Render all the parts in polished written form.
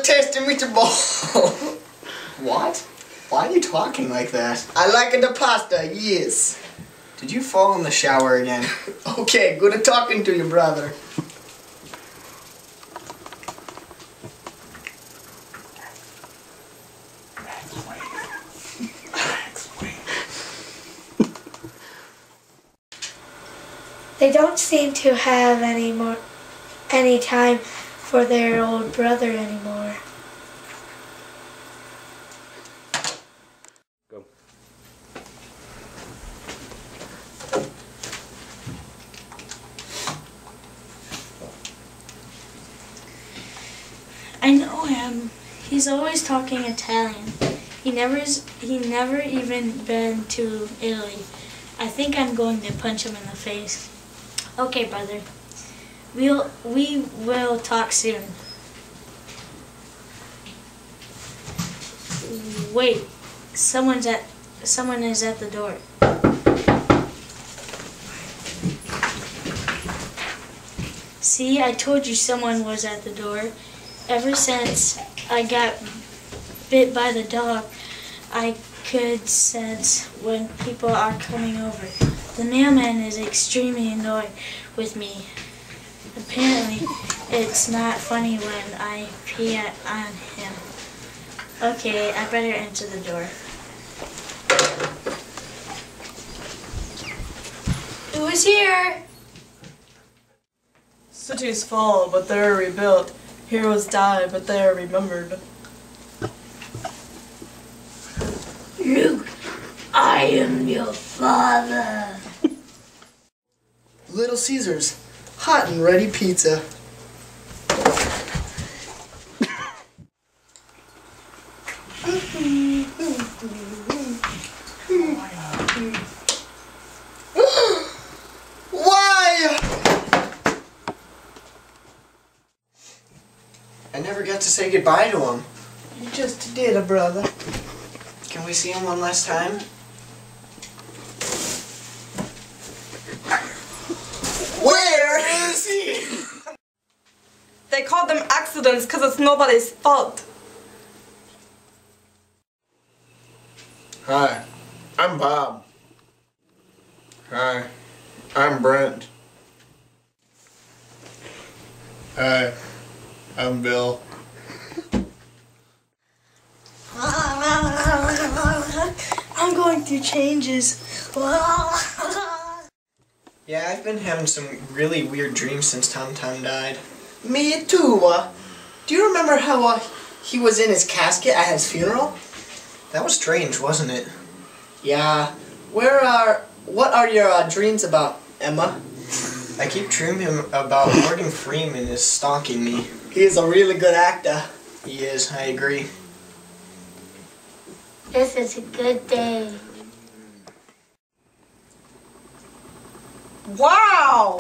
tasty meatball. What? Why are you talking like that? I like the pasta, yes. Did you fall in the shower again? Okay, good at talking to you, brother. They don't seem to have any time for their old brother anymore. Go. I know him. He's always talking Italian. He never even been to Italy. I think I'm going to punch him in the face. Okay, brother. We will talk soon. Wait, someone is at the door. See, I told you someone was at the door. Ever since I got bit by the dog, I could sense when people are coming over. The mailman is extremely annoyed with me. Apparently, it's not funny when I pee on him. Okay, I better answer the door. Who is here? Cities fall, but they are rebuilt. Heroes die, but they are remembered. Luke, I am your father. Little Caesars, hot and ready pizza. Why? I never got to say goodbye to him. You just did, brother. Can we see him one last time? Where is he? They call them accidents because it's nobody's fault. Hi, I'm Bob. Hi, I'm Brent. Hi, I'm Bill. I'm going through changes. Yeah, I've been having some really weird dreams since Tom died. Me too. Do you remember how he was in his casket at his funeral? That was strange, wasn't it? Yeah. What are your dreams about, Emma? I keep dreaming about Morgan Freeman is stalking me. He is a really good actor. He is, I agree. This is a good day. Wow!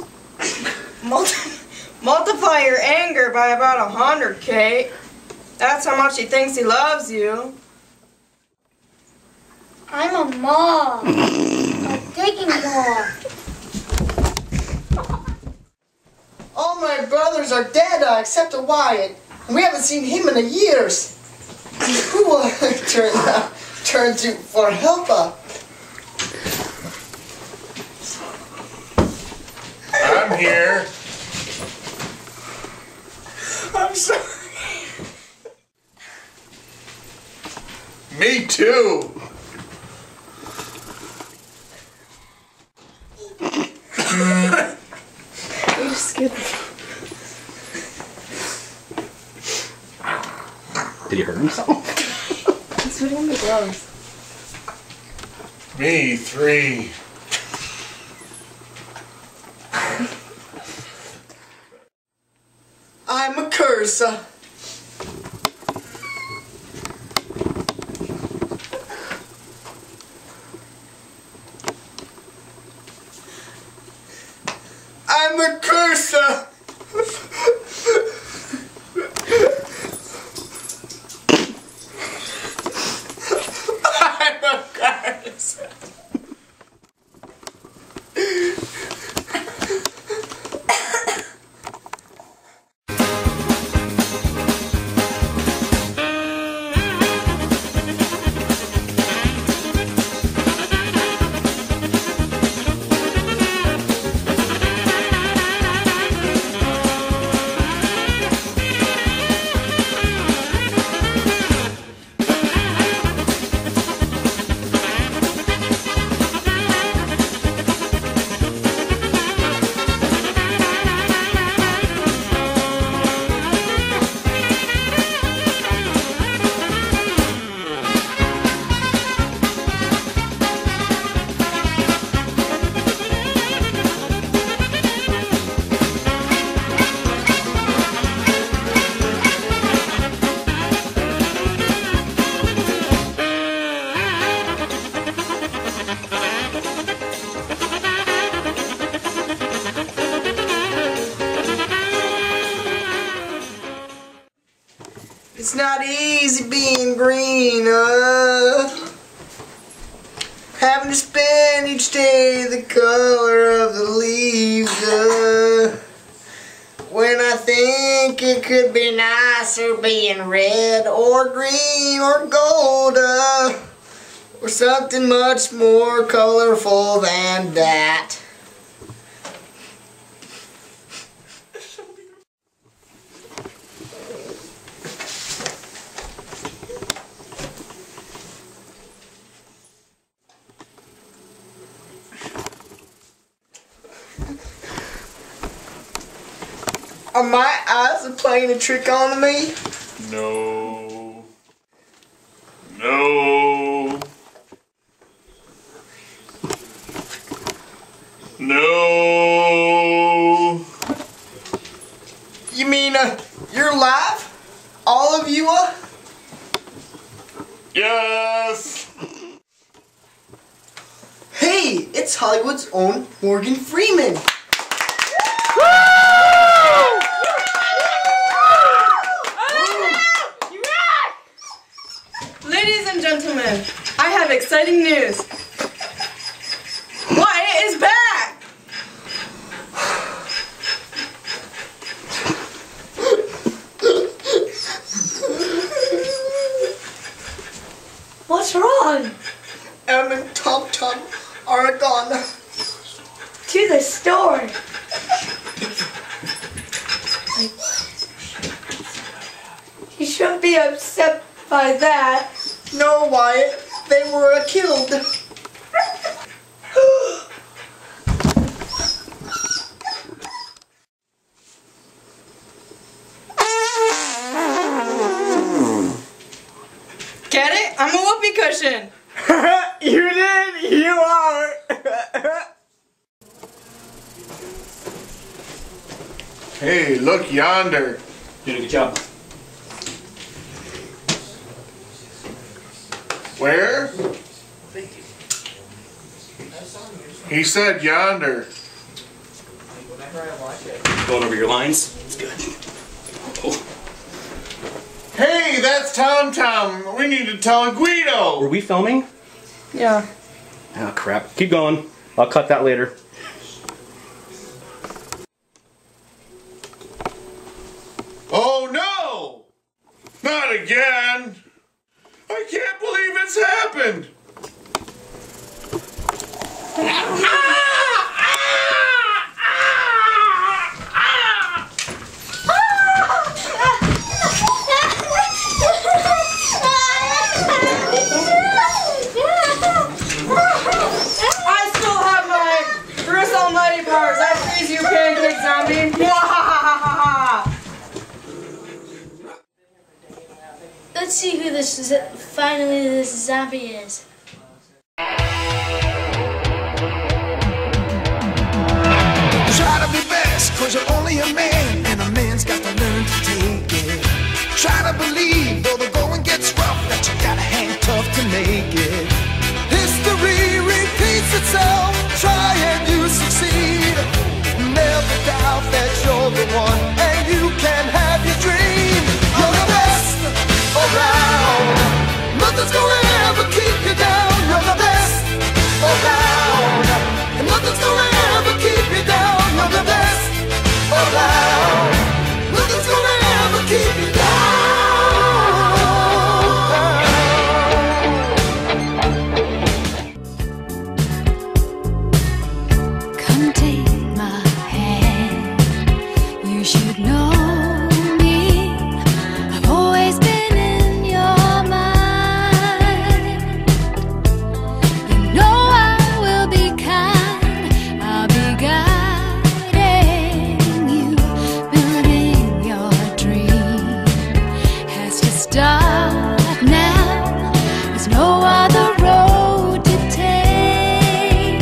Multiply your anger by about 100, Kate. That's how much he thinks he loves you. I'm a mom. I'm taking more. All my brothers are dead except Wyatt. We haven't seen him in years. Who will I turn to for help? I'm here. I'm sorry. Me too. You scared me. Did he hurt himself? He's putting on the gloves. Me 3. I'm a curse. I'm a curse. I'm a curse. crazy being green, having to spend each day the color of the leaves, when I think it could be nicer being red or green or gold, or something much more colorful than that. Are my eyes playing a trick on me? No. No. No. You mean, you're live? All of you, Yes. Hey, it's Hollywood's own Morgan Freeman. Ladies and gentlemen, I have exciting news. Wyatt is back! What's wrong? I'm in Tom Tom, Oregon. To the store. You shouldn't be upset by that. No, Wyatt, they were killed. Get it? I'm a whoopee cushion. You did, you are. Hey, look yonder. You did a good job. Where? He said yonder. Going over your lines. It's good. Oh. Hey, that's Tom Tom. We need to tell Guido. Were we filming? Yeah. Oh crap. Keep going. I'll cut that later. Oh no! Not again! I can't believe it's happened! I still have my Bruce Almighty powers. I freeze you, Pancake Zombie. Let's see who this finally this zombie is. Try to be best, cause you're only a man, and a man's got to learn to take it. Try to believe, though the going gets rough, that you gotta hang tough to make it. History repeats itself, try and you succeed. Never doubt that you're the one, and you can have your dream. You're the best around, nothing's gonna ever keep you down. You're the best around, and nothing's gonna ever keep you down. You're the best around, nothing's gonna ever keep you down. Come take my hand, you should know me. I've always been in your mind. You know I will be kind, I'll be guiding you. Building your dream has to start now. There's no other road to take.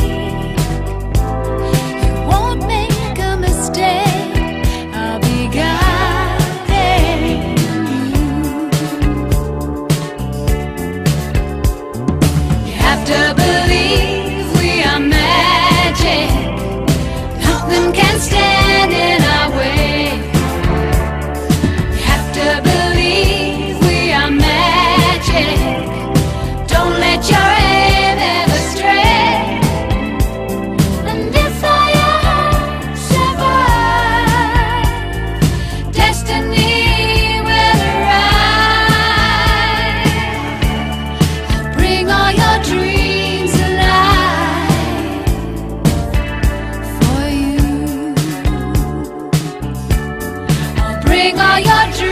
You won't make a mistake, I'll be guiding you. You have to believe we are magic. Nothing can stand in our way. You have to believe we are magic. bring all your dreams.